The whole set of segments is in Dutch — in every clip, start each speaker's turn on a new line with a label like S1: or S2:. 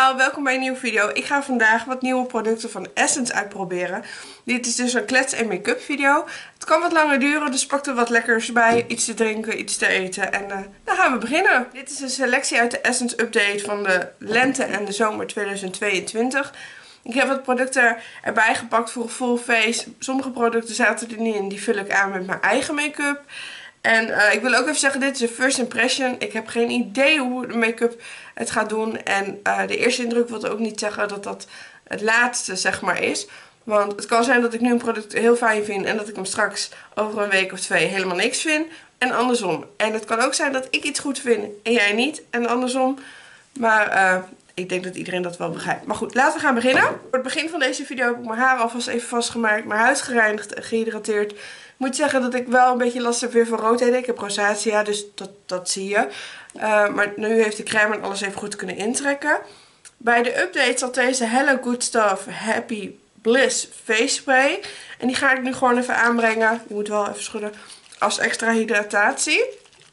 S1: allemaal, welkom bij een nieuwe video. Ik ga vandaag wat nieuwe producten van Essence uitproberen. Dit is dus een klets- en make-up video. Het kan wat langer duren, dus pak er wat lekkers bij. Iets te drinken, iets te eten en dan gaan we beginnen. Dit is een selectie uit de Essence update van de lente en de zomer 2022. Ik heb wat producten erbij gepakt voor een full face. Sommige producten zaten er niet in, die vul ik aan met mijn eigen make-up. En ik wil ook even zeggen, dit is een first impression. Ik heb geen idee hoe de make-up het gaat doen. En de eerste indruk wil ook niet zeggen dat dat het laatste zeg maar is. Want het kan zijn dat ik nu een product heel fijn vind en dat ik hem straks over een week of twee helemaal niks vind. En andersom. En het kan ook zijn dat ik iets goed vind en jij niet. En andersom. Maar ik denk dat iedereen dat wel begrijpt. Maar goed, laten we gaan beginnen. Voor het begin van deze video heb ik mijn haar alvast even vastgemaakt. Mijn huid gereinigd en gehydrateerd. Ik moet zeggen dat ik wel een beetje last heb weer van roodheden. Ik heb rosacea, dus dat zie je. Maar nu heeft de crème en alles even goed kunnen intrekken. Bij de update zat deze Hello Good Stuff Happy Bliss Face Spray. En die ga ik nu gewoon even aanbrengen. Je moet wel even schudden. Als extra hydratatie.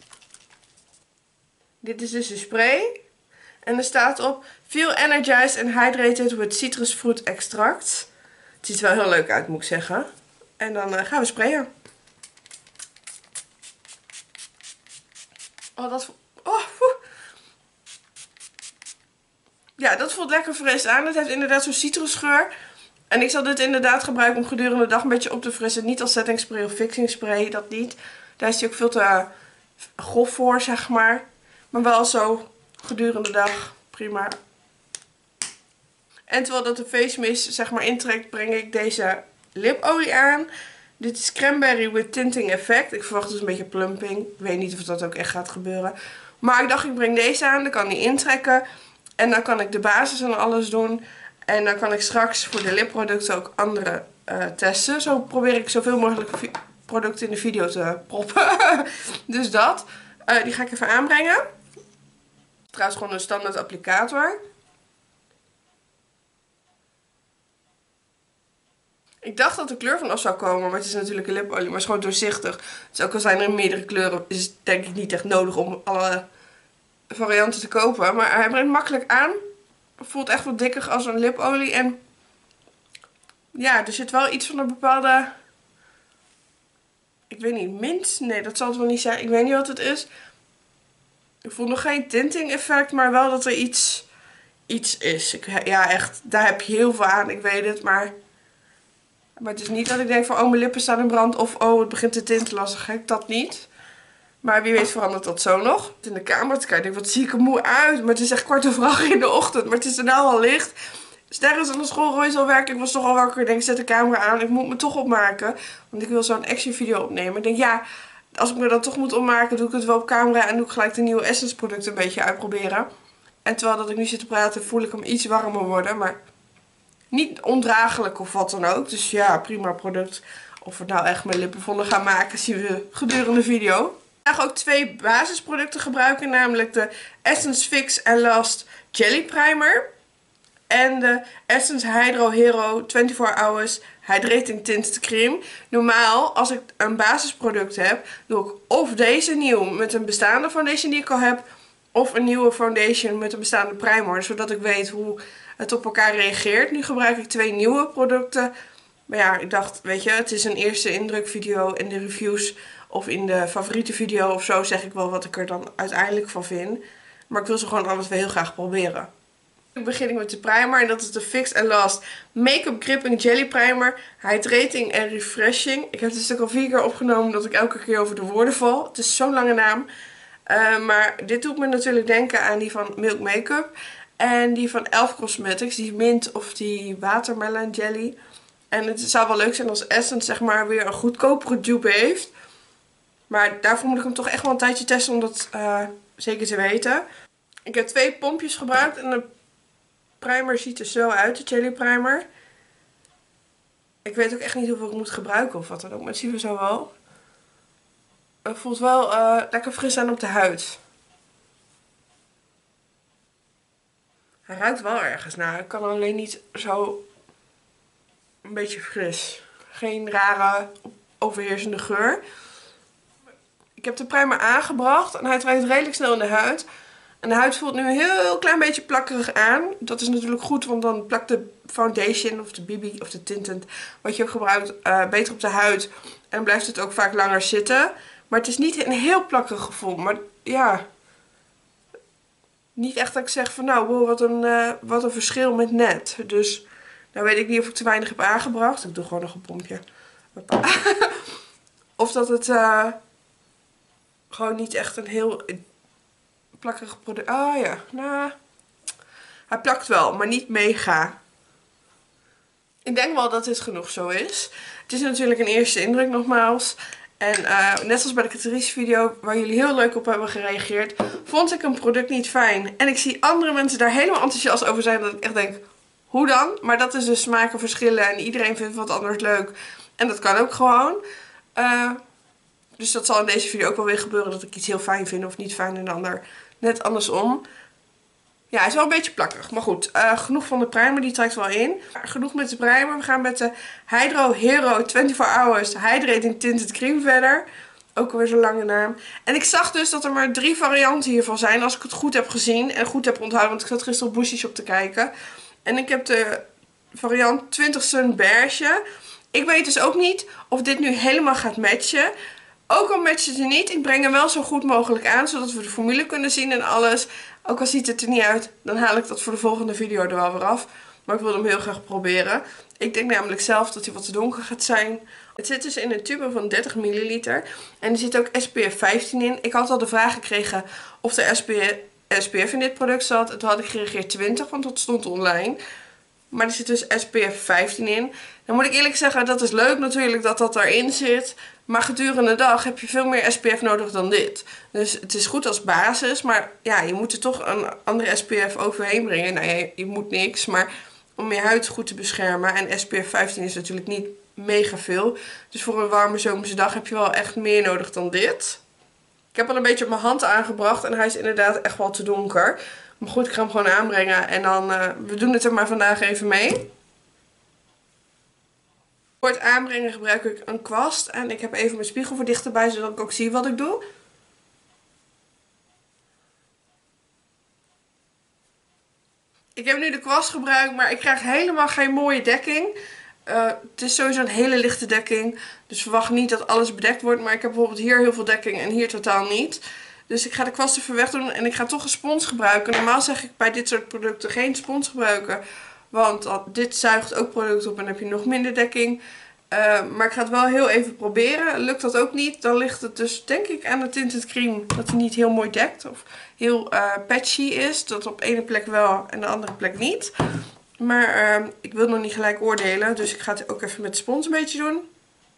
S1: Dit is dus de spray. En er staat op: Feel energized and hydrated with citrus fruit extract. Het ziet er wel heel leuk uit, moet ik zeggen. En dan gaan we sprayen. Oh, dat... Oh, ja, dat voelt lekker fris aan. Het heeft inderdaad zo'n citrusgeur. En ik zal dit inderdaad gebruiken om gedurende de dag een beetje op te frissen. Niet als setting spray of fixing spray, dat niet. Daar is hij ook veel te grof voor, zeg maar. Maar wel zo gedurende de dag. Prima. En terwijl dat de face mist zeg maar intrekt, breng ik deze lipolie aan. Dit is Cranberry with Tinting Effect. Ik verwacht dus een beetje plumping. Ik weet niet of dat ook echt gaat gebeuren. Maar ik dacht, ik breng deze aan. Dan kan die intrekken. En dan kan ik de basis en alles doen. En dan kan ik straks voor de lipproducten ook andere testen. Zo probeer ik zoveel mogelijk producten in de video te proppen. Dus dat. Die ga ik even aanbrengen. Trouwens gewoon een standaard applicator. Ik dacht dat de kleur vanaf zou komen, maar het is natuurlijk een lipolie, maar het is gewoon doorzichtig. Dus ook al zijn er meerdere kleuren, is het denk ik niet echt nodig om alle varianten te kopen. Maar hij brengt makkelijk aan. Voelt echt wat dikker als een lipolie. En ja, er zit wel iets van een bepaalde... Ik weet niet, mint? Nee, dat zal het wel niet zijn. Ik weet niet wat het is. Ik voel nog geen tinting effect, maar wel dat er iets is. Ja, echt, daar heb je heel veel aan. Ik weet het, maar het is niet dat ik denk van, oh, mijn lippen staan in brand. Of, oh, het begint te tintelen als een gek. Dat niet. Maar wie weet verandert dat zo nog. In de kamer te kijken, wat zie ik er moe uit. Maar het is echt 7:15 in de ochtend. Maar het is er nou al licht. Sterren aan de school, Roy zal werken. Ik was toch al wakker. Ik denk, zet de camera aan. Ik moet me toch opmaken. Want ik wil zo'n action video opnemen. Ik denk, ja, als ik me dan toch moet opmaken, doe ik het wel op camera. En doe ik gelijk de nieuwe Essence producten een beetje uitproberen. En terwijl dat ik nu zit te praten, voel ik hem iets warmer worden. Maar niet ondraaglijk of wat dan ook. Dus ja, prima product. Of we nou echt mijn lippen vonden gaan maken, zien we gedurende de video. Ik ga ook twee basisproducten gebruiken. Namelijk de Essence Fix and Last Jelly Primer. En de Essence Hydro Hero 24 Hours Hydrating Tinted Cream. Normaal, als ik een basisproduct heb, doe ik of deze nieuw met een bestaande foundation die ik al heb. Of een nieuwe foundation met een bestaande primer. Zodat ik weet hoe het op elkaar reageert. Nu gebruik ik twee nieuwe producten. Maar ja, ik dacht, weet je, het is een eerste indrukvideo. In de reviews of in de favoriete video of zo zeg ik wel wat ik er dan uiteindelijk van vind. Maar ik wil ze gewoon alle twee heel graag proberen. Nu begin ik met de primer en dat is de Fix and Last Make-up Gripping Jelly Primer. Hydrating en Refreshing. Ik heb het stuk al 4 keer opgenomen omdat ik elke keer over de woorden val. Het is zo'n lange naam. Maar dit doet me natuurlijk denken aan die van Milk Makeup. En die van Elf Cosmetics. Die mint of die watermelon jelly. En het zou wel leuk zijn als Essence zeg maar weer een goedkopere dupe heeft. Maar daarvoor moet ik hem toch echt wel een tijdje testen om dat zeker te weten. Ik heb 2 pompjes gebruikt. En de primer ziet er zo uit, de jelly primer. Ik weet ook echt niet hoeveel ik moet gebruiken of wat dan ook. Maar dat zien we zo wel. Het voelt wel lekker fris aan op de huid. Hij ruikt wel ergens naar. Ik kan alleen niet zo een beetje fris. Geen rare overheersende geur. Ik heb de primer aangebracht en hij trekt redelijk snel in de huid. En de huid voelt nu een heel klein beetje plakkerig aan. Dat is natuurlijk goed, want dan plakt de foundation of de BB of de tintent wat je gebruikt beter op de huid. En dan blijft het ook vaak langer zitten. Maar het is niet een heel plakkerig gevoel. Maar ja, niet echt dat ik zeg van nou, wow, wat een verschil met net. Dus nou weet ik niet of ik te weinig heb aangebracht. Ik doe gewoon nog een pompje. Of dat het gewoon niet echt een heel plakkerig product. Oh ja, nou, hij plakt wel, maar niet mega. Ik denk wel dat dit genoeg zo is. Het is natuurlijk een eerste indruk nogmaals. En net als bij de Catrice video, waar jullie heel leuk op hebben gereageerd, vond ik een product niet fijn. En ik zie andere mensen daar helemaal enthousiast over zijn, dat ik echt denk, hoe dan? Maar dat is dus smaken verschillen en iedereen vindt wat anders leuk. En dat kan ook gewoon. Dus dat zal in deze video ook wel weer gebeuren, dat ik iets heel fijn vind of niet fijn en de ander net andersom. Ja, hij is wel een beetje plakkerig. Maar goed, genoeg van de primer. Die trekt wel in. Genoeg met de primer. We gaan met de Hydro Hero 24 Hours Hydrating Tinted Cream verder. Ook alweer zo'n lange naam. En ik zag dus dat er maar 3 varianten hiervan zijn. Als ik het goed heb gezien en goed heb onthouden. Want ik zat gisteren op Bushy Shop te kijken. En ik heb de variant 20 Sun Beige. Ik weet dus ook niet of dit nu helemaal gaat matchen. Ook al matcht het er niet, ik breng hem wel zo goed mogelijk aan, zodat we de formule kunnen zien en alles. Ook al ziet het er niet uit, dan haal ik dat voor de volgende video er wel weer af. Maar ik wil hem heel graag proberen. Ik denk namelijk zelf dat hij wat te donker gaat zijn. Het zit dus in een tube van 30 milliliter. En er zit ook SPF 15 in. Ik had al de vraag gekregen of er SPF in dit product zat. En toen had ik gereageerd 20, want dat stond online. Maar er zit dus SPF 15 in. Dan moet ik eerlijk zeggen, dat is leuk natuurlijk dat dat erin zit. Maar gedurende de dag heb je veel meer SPF nodig dan dit. Dus het is goed als basis. Maar ja, je moet er toch een andere SPF overheen brengen. Nou, je moet niks. Maar om je huid goed te beschermen. En SPF 15 is natuurlijk niet mega veel. Dus voor een warme zomerse dag heb je wel echt meer nodig dan dit. Ik heb al een beetje op mijn hand aangebracht. En hij is inderdaad echt wel te donker. Maar goed, ik ga hem gewoon aanbrengen. En dan, we doen het er maar vandaag even mee. Voor het aanbrengen gebruik ik een kwast. En ik heb even mijn spiegel voor dichterbij, zodat ik ook zie wat ik doe. Ik heb nu de kwast gebruikt, maar ik krijg helemaal geen mooie dekking. Het is sowieso een hele lichte dekking. Dus verwacht niet dat alles bedekt wordt. Maar ik heb bijvoorbeeld hier heel veel dekking en hier totaal niet. Dus ik ga de kwast even wegdoen en ik ga toch een spons gebruiken. Normaal zeg ik bij dit soort producten geen spons gebruiken. Want dit zuigt ook product op en dan heb je nog minder dekking. Maar ik ga het wel heel even proberen. Lukt dat ook niet, dan ligt het dus denk ik aan de tinted cream dat hij niet heel mooi dekt. Of heel patchy is. Dat op ene plek wel en de andere plek niet. Maar ik wil nog niet gelijk oordelen. Dus ik ga het ook even met de spons een beetje doen.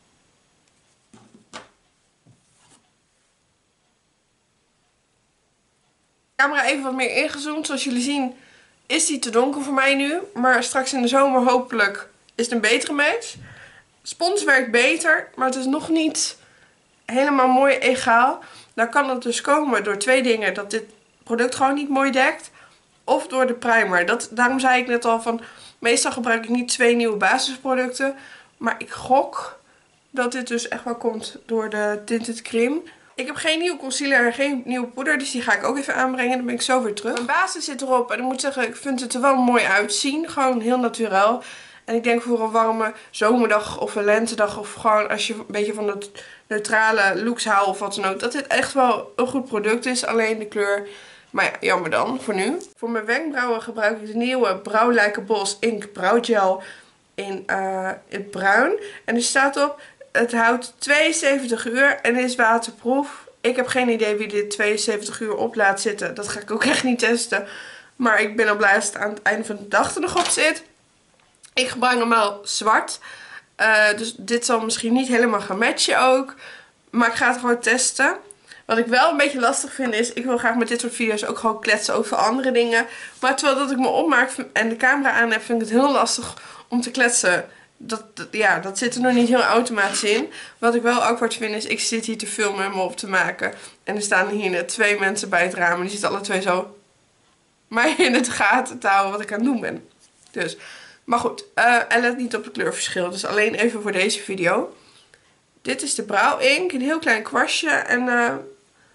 S1: Camera even wat meer ingezoomd. Zoals jullie zien is die te donker voor mij nu. Maar straks in de zomer hopelijk is het een betere match. Spons werkt beter, maar het is nog niet helemaal mooi egaal. Dan kan het dus komen door 2 dingen. Dat dit product gewoon niet mooi dekt. Of door de primer. Daarom zei ik net al van, meestal gebruik ik niet 2 nieuwe basisproducten. Maar ik gok dat dit dus echt wel komt door de tinted cream. Ik heb geen nieuwe concealer en geen nieuwe poeder, dus die ga ik ook even aanbrengen. Dan ben ik zo weer terug. Mijn basis zit erop en ik moet zeggen, ik vind het er wel mooi uitzien. Gewoon heel natuurlijk. En ik denk voor een warme zomerdag of een lentedag of gewoon als je een beetje van het neutrale looks houdt of wat dan ook. Dat dit echt wel een goed product is, alleen de kleur. Maar ja, jammer dan, voor nu. Voor mijn wenkbrauwen gebruik ik de nieuwe Brow Boss Ink Brow in het bruin. En er staat op, het houdt 72 uur en is waterproof. Ik heb geen idee wie dit 72 uur op laat zitten. Dat ga ik ook echt niet testen. Maar ik ben al blij als het aan het einde van de dag er nog op zit. Ik gebruik normaal zwart. Dus dit zal misschien niet helemaal gaan matchen ook. Maar ik ga het gewoon testen. Wat ik wel een beetje lastig vind is, ik wil graag met dit soort video's ook gewoon kletsen over andere dingen. Maar terwijl dat ik me opmaak en de camera aan heb, vind ik het heel lastig om te kletsen. Dat zit er nog niet heel automatisch in. Wat ik wel awkward vind is, ik zit hier te filmen en me op te maken. En er staan hier net 2 mensen bij het raam. En die zitten alle 2 zo mij in het gaten te houden wat ik aan het doen ben. Dus, maar goed. En let niet op het kleurverschil. Dus alleen even voor deze video. Dit is de Brow Ink. Een heel klein kwastje. En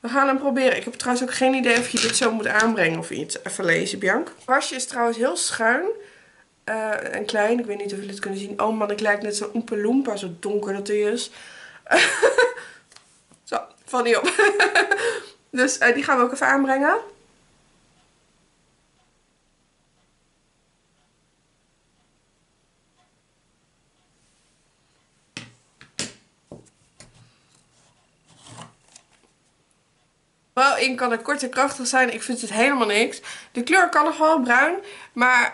S1: We gaan hem proberen. Ik heb trouwens ook geen idee of je dit zo moet aanbrengen of iets. Even lezen, Bianca. Het kwastje is trouwens heel schuin. En klein. Ik weet niet of jullie het kunnen zien. Oh man, ik lijk net zo'n Oompa Loompa. Zo donker dat hij is. Zo, val niet op. Dus die gaan we ook even aanbrengen. Wel in kan het kort en krachtig zijn. Ik vind het helemaal niks. De kleur kan nog wel bruin. Maar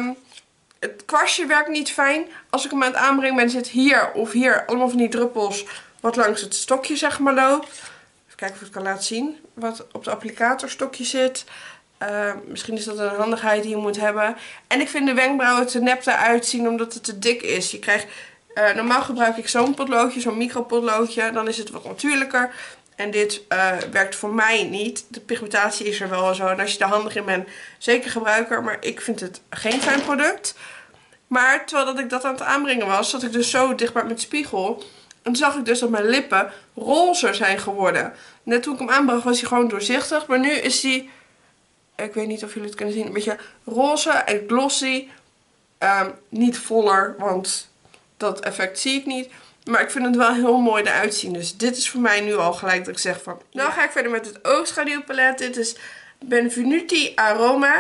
S1: het kwastje werkt niet fijn. Als ik hem aan het aanbrengen ben, zit hier of hier allemaal van die druppels wat langs het stokje zeg maar loopt. Even kijken of ik het kan laten zien. Wat op de applicatorstokje zit. Misschien is dat een handigheid die je moet hebben. En ik vind de wenkbrauwen te nep eruit zien omdat het te dik is. Je krijgt, normaal gebruik ik zo'n potloodje, zo'n micropotloodje. Dan is het wat natuurlijker. En dit werkt voor mij niet. De pigmentatie is er wel zo. En als je er handig in bent, zeker gebruiken. Maar ik vind het geen fijn product. Maar terwijl dat ik dat aan het aanbrengen was, zat ik dus zo dicht bij mijn spiegel. En toen zag ik dus dat mijn lippen roze zijn geworden. Net toen ik hem aanbracht was hij gewoon doorzichtig. Maar nu is hij, ik weet niet of jullie het kunnen zien, een beetje roze en glossy. Niet voller, want dat effect zie ik niet. Maar ik vind het wel heel mooi eruit zien. Dus dit is voor mij nu al gelijk dat ik zeg van... Nou ga ik verder met het oogschaduwpalet. Dit is Benvenuti Aroma.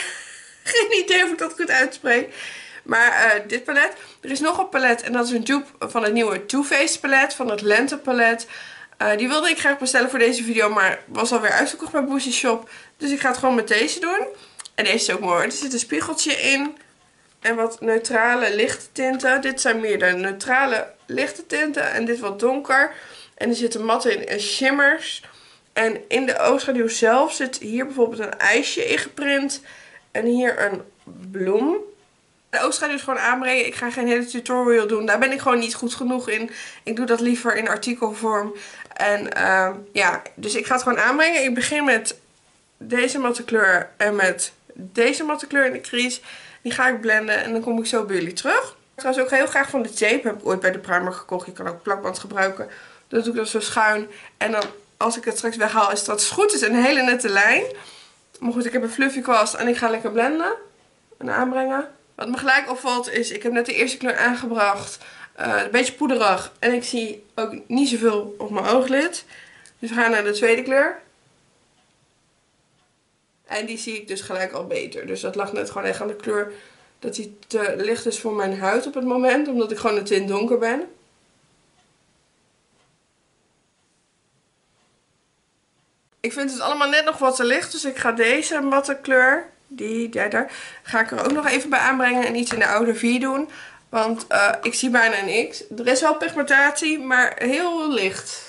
S1: Geen idee of ik dat goed uitspreek. Maar dit palet. Er is nog een palet. En dat is een dupe van het nieuwe Too Faced palet. Van het lentepalet. Die wilde ik graag bestellen voor deze video. Maar was alweer uitverkocht bij Boozy Shop. Dus ik ga het gewoon met deze doen. En deze is ook mooi. Er zit een spiegeltje in. En wat neutrale lichte tinten. Dit zijn meer de neutrale lichte tinten. En dit wat donker. En er zitten matten in en shimmers. En in de oogschaduw zelf zit hier bijvoorbeeld een ijsje ingeprint. En hier een bloem. De oogschaduw is gewoon aanbrengen. Ik ga geen hele tutorial doen. Daar ben ik gewoon niet goed genoeg in. Ik doe dat liever in artikelvorm. En ja, dus ik ga het gewoon aanbrengen. Ik begin met deze matte kleur en met deze matte kleur in de crease. Die ga ik blenden en dan kom ik zo bij jullie terug. Trouwens ook heel graag van de tape. Heb ik ooit bij de primer gekocht. Je kan ook plakband gebruiken. Dat doe ik dan zo schuin. En dan als ik het straks weghaal is dat goed is een hele nette lijn. Maar goed, ik heb een fluffy kwast en ik ga lekker blenden. En aanbrengen. Wat me gelijk opvalt is, ik heb net de eerste kleur aangebracht. Een beetje poederig. En ik zie ook niet zoveel op mijn ooglid. Dus we gaan naar de tweede kleur. En die zie ik dus gelijk al beter. Dus dat lag net gewoon echt aan de kleur dat die te licht is voor mijn huid op het moment. Omdat ik gewoon een tint donker ben. Ik vind het allemaal net nog wat te licht. Dus ik ga deze matte kleur, daar ga ik er ook nog even bij aanbrengen. En iets in de oude 4 doen. Want ik zie bijna niks. Er is wel pigmentatie, maar heel licht.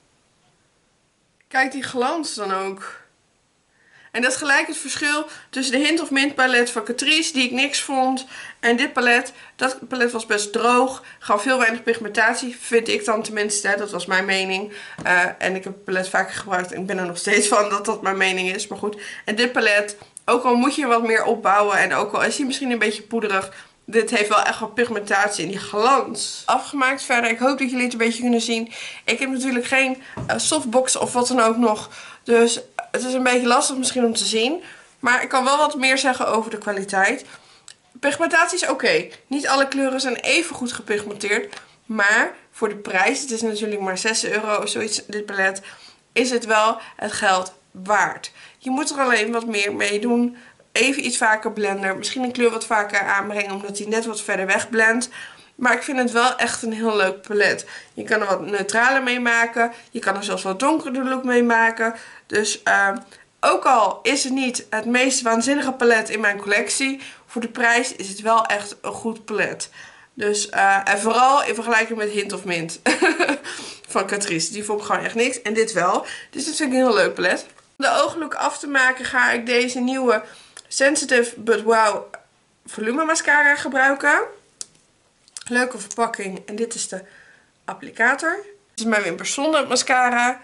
S1: Kijk die glans dan ook. En dat is gelijk het verschil tussen de Hint of Mint palet van Catrice, die ik niks vond. En dit palet. Dat palet was best droog. Gaf heel weinig pigmentatie, vind ik dan tenminste. Dat was mijn mening. En ik heb het palet vaker gebruikt en ik ben er nog steeds van dat dat mijn mening is. Maar goed. En dit palet, ook al moet je wat meer opbouwen en ook al is hij misschien een beetje poederig, dit heeft wel echt wat pigmentatie en die glans. Afgemaakt verder. Ik hoop dat jullie het een beetje kunnen zien. Ik heb natuurlijk geen softbox of wat dan ook nog. Dus het is een beetje lastig misschien om te zien. Maar ik kan wel wat meer zeggen over de kwaliteit. Pigmentatie is oké. Niet alle kleuren zijn even goed gepigmenteerd. Maar voor de prijs, het is natuurlijk maar 6 euro of zoiets, dit palet, is het wel het geld waard. Je moet er alleen wat meer mee doen. Even iets vaker blenden. Misschien een kleur wat vaker aanbrengen, omdat hij net wat verder weg blendt. Maar ik vind het wel echt een heel leuk palet. Je kan er wat neutraler mee maken. Je kan er zelfs wat donkerder look mee maken. Dus ook al is het niet het meest waanzinnige palet in mijn collectie, voor de prijs is het wel echt een goed palet. Dus, en vooral in vergelijking met Hint of Mint van Catrice. Die vond ik gewoon echt niks. En dit wel. Dus dit vind ik een heel leuk palet. Om de ooglook af te maken ga ik deze nieuwe Sensitive But Wow volume mascara gebruiken. Leuke verpakking. En dit is de applicator. Dit is mijn Wimpers Zonde mascara.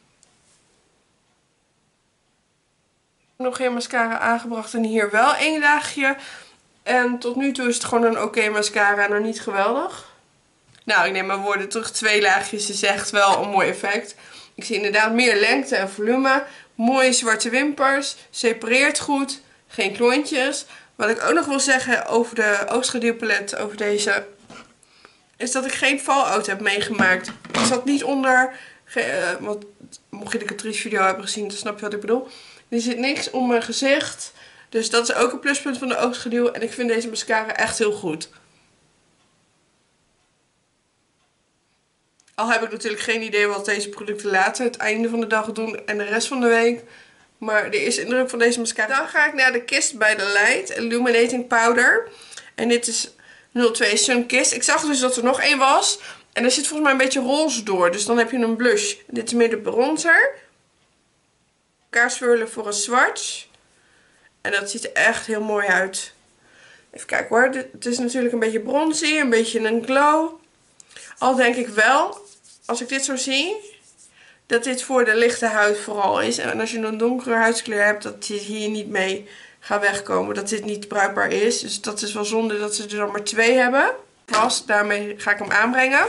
S1: Nog geen mascara aangebracht en hier wel 1 laagje. En tot nu toe is het gewoon een oké mascara, nog niet geweldig. Nou, ik neem mijn woorden terug. 2 laagjes is echt wel een mooi effect. Ik zie inderdaad meer lengte en volume. Mooie zwarte wimpers. Separeert goed. Geen klontjes. Wat ik ook nog wil zeggen over de oogschaduwpalet, over deze, is dat ik geen fallout heb meegemaakt. Ik zat niet onder, want mocht je de Catrice video hebben gezien, dan snap je wat ik bedoel. Er zit niks om mijn gezicht. Dus dat is ook een pluspunt van de oogschaduw. En ik vind deze mascara echt heel goed. Al heb ik natuurlijk geen idee wat deze producten later het einde van de dag doen en de rest van de week. Maar de eerste indruk van deze mascara. Dan ga ik naar de Kissed by the Light Illuminating Powder. En dit is 02 Sun Kissed. Ik zag dus dat er nog één was. En er zit volgens mij een beetje roze door. Dus dan heb je een blush. Dit is meer de bronzer. Elkaar swirlen voor een swatch. En dat ziet er echt heel mooi uit. Even kijken hoor. Het is natuurlijk een beetje bronzy. Een beetje een glow. Al denk ik wel, als ik dit zo zie, dat dit voor de lichte huid vooral is. En als je een donkere huidskleur hebt, dat dit hier niet mee gaat wegkomen. Dat dit niet bruikbaar is. Dus dat is wel zonde dat ze er dan maar 2 hebben. Pas, daarmee ga ik hem aanbrengen.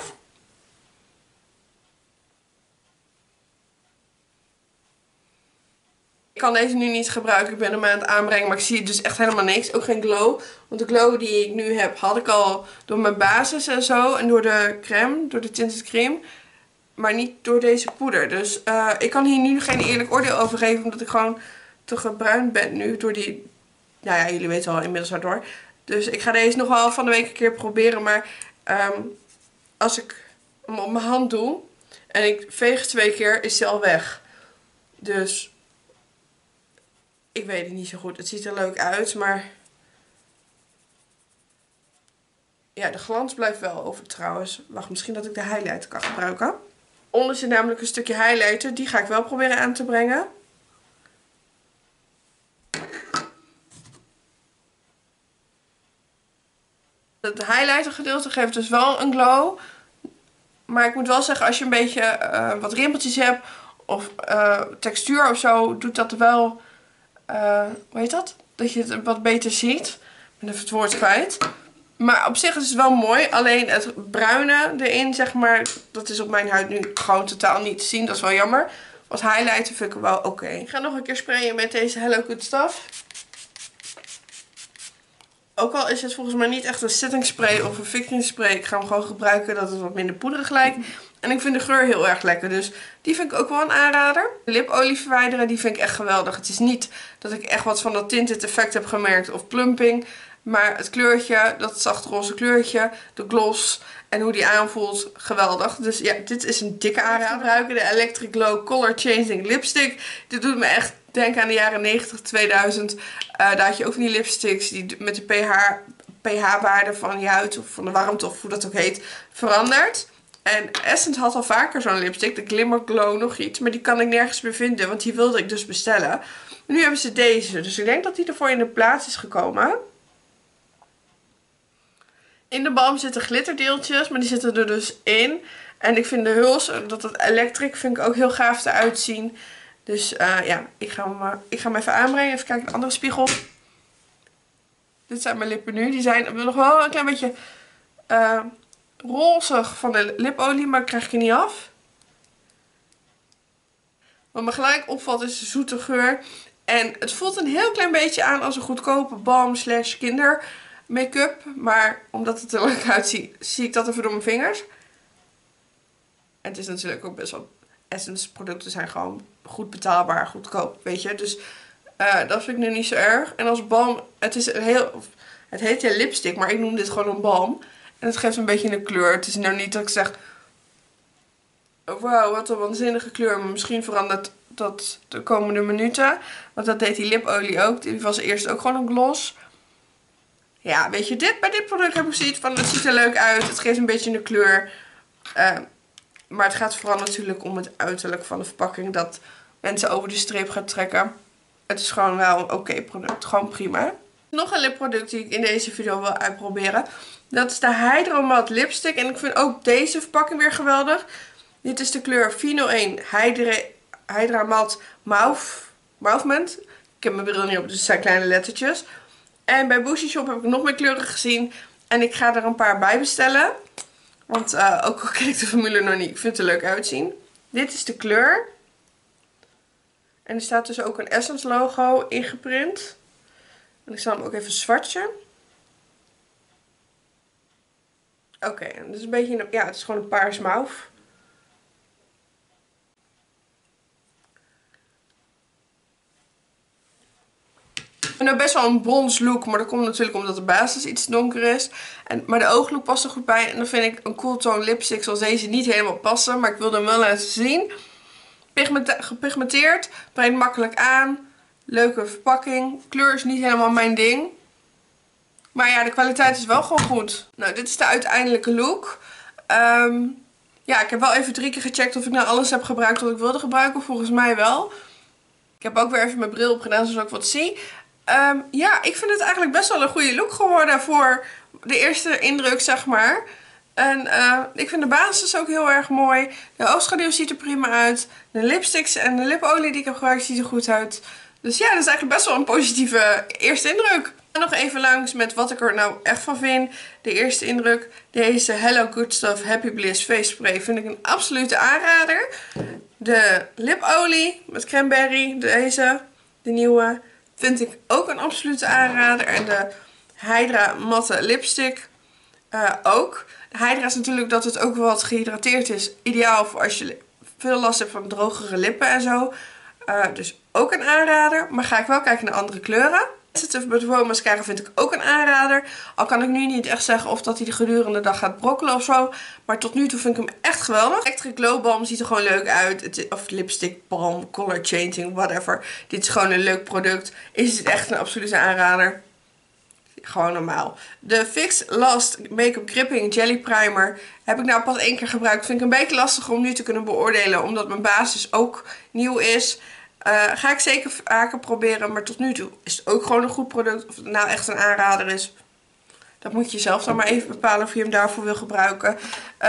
S1: Ik kan deze nu niet gebruiken. Ik ben hem aan het aanbrengen. Maar ik zie dus echt helemaal niks. Ook geen glow. Want de glow die ik nu heb, had ik al door mijn basis en zo. En door de crème. Door de tinted cream. Maar niet door deze poeder. Dus ik kan hier nu geen eerlijk oordeel over geven. Omdat ik gewoon te gebruind ben nu. Door die... Nou ja, jullie weten al inmiddels waardoor. Dus ik ga deze nog wel van de week een keer proberen. Maar als ik hem op mijn hand doe. En ik veeg 2 keer, is hij al weg. Dus... ik weet het niet zo goed. Het ziet er leuk uit, maar... ja, de glans blijft wel over trouwens. Wacht, misschien dat ik de highlighter kan gebruiken. Onder zit namelijk een stukje highlighter. Die ga ik wel proberen aan te brengen. Het highlighter gedeelte geeft dus wel een glow. Maar ik moet wel zeggen, als je een beetje wat rimpeltjes hebt... of textuur of zo, doet dat wel... hoe heet dat? Dat je het wat beter ziet. Ik ben even het woord kwijt. Maar op zich is het wel mooi. Alleen het bruine erin, zeg maar, dat is op mijn huid nu gewoon totaal niet te zien. Dat is wel jammer. Als highlighter vind ik hem wel oké. Ik ga nog een keer sprayen met deze Hello Good Stuff. Ook al is het volgens mij niet echt een setting spray of een fixing spray. Ik ga hem gewoon gebruiken dat het wat minder poederig lijkt. En ik vind de geur heel erg lekker. Dus die vind ik ook wel een aanrader. De lipolie verwijderen, die vind ik echt geweldig. Het is niet dat ik echt wat van dat tinted effect heb gemerkt of plumping. Maar het kleurtje, dat zachtroze kleurtje, de gloss en hoe die aanvoelt, geweldig. Dus ja, dit is een dikke aanrader. Gebruiken de Electric Glow Color Changing Lipstick. Dit doet me echt denken aan de jaren 90, 2000. Daar had je ook van die lipsticks die met de pH-waarde van je huid of van de warmte of hoe dat ook heet, verandert. En Essence had al vaker zo'n lipstick, de Glimmer Glow nog iets. Maar die kan ik nergens meer vinden, want die wilde ik dus bestellen. Nu hebben ze deze, dus ik denk dat die ervoor in de plaats is gekomen. In de balm zitten glitterdeeltjes, maar die zitten er dus in. En ik vind de huls, dat het electric, vind ik ook heel gaaf eruit zien. Dus ja, ik ga hem even aanbrengen. Even kijken in de andere spiegel. Dit zijn mijn lippen nu. Die zijn nog wel een klein beetje rozig van de lipolie, maar krijg ik er niet af. Wat me gelijk opvalt is de zoete geur. En het voelt een heel klein beetje aan als een goedkope balm / kinder make-up. Maar omdat het er leuk uitziet, zie ik dat even door mijn vingers. En het is natuurlijk ook best wel... Essence producten zijn gewoon goed betaalbaar, goedkoop, weet je. Dus dat vind ik nu niet zo erg. En als balm, het heet ja lipstick, maar ik noem dit gewoon een balm. En het geeft een beetje een kleur. Het is nou niet dat ik zeg... oh, wauw, wat een waanzinnige kleur. Maar misschien verandert dat de komende minuten. Want dat deed die lipolie ook. Die was eerst ook gewoon een gloss. Ja, weet je, bij dit product heb ik zoiets van... het ziet er leuk uit. Het geeft een beetje een kleur. Maar het gaat vooral natuurlijk om het uiterlijk van de verpakking. Dat mensen over de streep gaat trekken. Het is gewoon wel een oké product. Gewoon prima. Nog een lipproduct die ik in deze video wil uitproberen. Dat is de Hydro Matte Lipstick. En ik vind ook deze verpakking weer geweldig. Dit is de kleur 401 Hydra Matte Mouthment. Ik heb mijn bril niet op, dus het zijn kleine lettertjes. En bij Boosie Shop heb ik nog meer kleuren gezien. En ik ga er een paar bij bestellen. Want ook al ken ik de formule nog niet, ik vind het er leuk uitzien. Dit is de kleur. En er staat dus ook een Essence logo ingeprint. En ik zal hem ook even swatchen. Oké, dit is een beetje, ja, het is gewoon een paars mauve. En nou best wel een brons look, maar dat komt natuurlijk omdat de basis iets donker is. Maar de ooglook past er goed bij. En dan vind ik een cool tone lipstick zoals deze niet helemaal passen, maar ik wilde hem wel laten zien. Gepigmenteerd, brengt makkelijk aan. Leuke verpakking. Kleur is niet helemaal mijn ding. Maar ja, de kwaliteit is wel gewoon goed. Nou, dit is de uiteindelijke look. Ja, ik heb wel even 3 keer gecheckt of ik nou alles heb gebruikt wat ik wilde gebruiken. Volgens mij wel. Ik heb ook weer even mijn bril opgedaan, zodat ik wat zie. Ja, ik vind het eigenlijk best wel een goede look geworden voor de eerste indruk, zeg maar. En ik vind de basis ook heel erg mooi. De oogschaduw ziet er prima uit. De lipsticks en de lipolie die ik heb gebruikt ziet er goed uit. Dus ja, dat is eigenlijk best wel een positieve eerste indruk. En nog even langs met wat ik er nou echt van vind. De eerste indruk. Deze Hello Good Stuff Happy Bliss Face Spray vind ik een absolute aanrader. De lipolie met cranberry, deze, de nieuwe, vind ik ook een absolute aanrader. En de Hydra matte lipstick ook. De Hydra is natuurlijk dat het ook wat gehydrateerd is. Ideaal voor als je veel last hebt van drogere lippen en zo. Dus ook een aanrader. Maar ga ik wel kijken naar andere kleuren. Sensitive But Wow mascara vind ik ook een aanrader. Al kan ik nu niet echt zeggen of dat hij de gedurende dag gaat brokkelen of zo. Maar tot nu toe vind ik hem echt geweldig. Electric Glow Balm ziet er gewoon leuk uit. Of lipstick balm, color changing, whatever. Dit is gewoon een leuk product. Is het echt een absolute aanrader. Gewoon normaal. De Fix Last Make-up Gripping Jelly Primer heb ik nou pas 1 keer gebruikt. Vind ik een beetje lastig om nu te kunnen beoordelen. Omdat mijn basis ook nieuw is. Ga ik zeker vaker proberen. Maar tot nu toe is het ook gewoon een goed product. Of het nou echt een aanrader is. Dat moet je zelf dan maar even bepalen of je hem daarvoor wil gebruiken.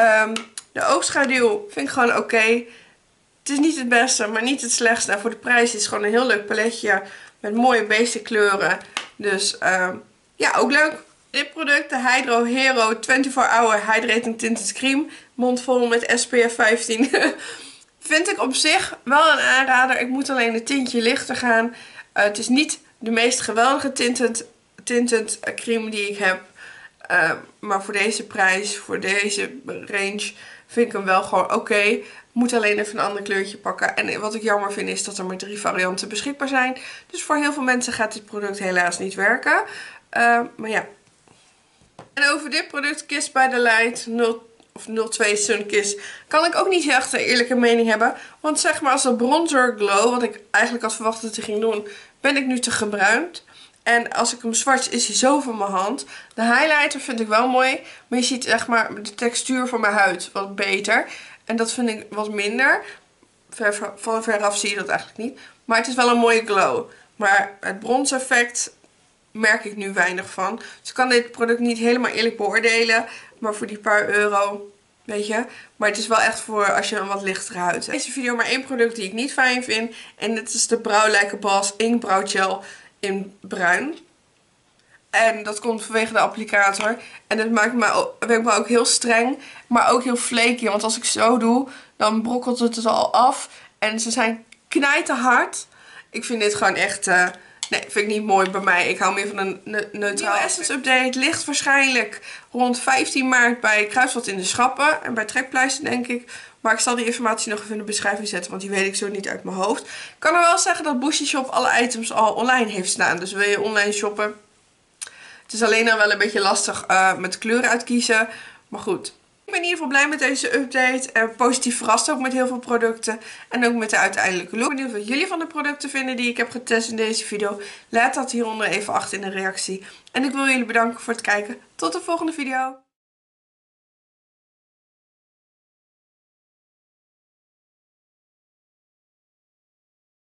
S1: De oogschaduw vind ik gewoon oké. Het is niet het beste, maar niet het slechtste. En voor de prijs is het gewoon een heel leuk paletje. Met mooie basic kleuren. Dus ja, ook leuk. Dit product, de Hydro Hero 24-Hour Hydrating Tinted Cream. Mondvol met SPF 15. Vind ik op zich wel een aanrader. Ik moet alleen een tintje lichter gaan. Het is niet de meest geweldige tinted cream die ik heb. Maar voor deze prijs, voor deze range, vind ik hem wel gewoon oké. Moet alleen even een ander kleurtje pakken. En wat ik jammer vind is dat er maar 3 varianten beschikbaar zijn. Dus voor heel veel mensen gaat dit product helaas niet werken. Maar ja. En over dit product, Kiss by the Light 02 Sun Kiss, kan ik ook niet echt een eerlijke mening hebben. Want zeg maar als de bronzer glow, wat ik eigenlijk had verwacht dat hij ging doen, ben ik nu te gebruind. En als ik hem swatch is hij zo van mijn hand. De highlighter vind ik wel mooi. Maar je ziet zeg maar de textuur van mijn huid wat beter. En dat vind ik wat minder. Van veraf zie je dat eigenlijk niet. Maar het is wel een mooie glow. Maar het bronzeffect merk ik nu weinig van. Dus ik kan dit product niet helemaal eerlijk beoordelen. Maar voor die paar euro, weet je. Maar het is wel echt voor als je een wat lichtere huid hebt. Deze video maar 1 product die ik niet fijn vind. En dit is de Brauwlijke Bas Ink Brow Gel in bruin. En dat komt vanwege de applicator. En dat maakt me ook heel streng. Maar ook heel flaky. Want als ik zo doe, dan brokkelt het al af. En ze zijn knijterhard. Ik vind dit gewoon echt... nee, vind ik niet mooi bij mij. Ik hou meer van een neutraal Essence update. Ligt waarschijnlijk rond 15 maart bij Kruidvat in de schappen. En bij Trekpleister denk ik. Maar ik zal die informatie nog even in de beschrijving zetten. Want die weet ik zo niet uit mijn hoofd. Ik kan er wel zeggen dat Boosty Shop alle items al online heeft staan. Dus wil je online shoppen. Het is alleen dan wel een beetje lastig met kleuren uitkiezen. Maar goed. Ik ben in ieder geval blij met deze update. En positief verrast ook met heel veel producten. En ook met de uiteindelijke look. Ik ben benieuwd wat jullie van de producten vinden die ik heb getest in deze video. Laat dat hieronder even achter in de reactie. En ik wil jullie bedanken voor het kijken. Tot de volgende video.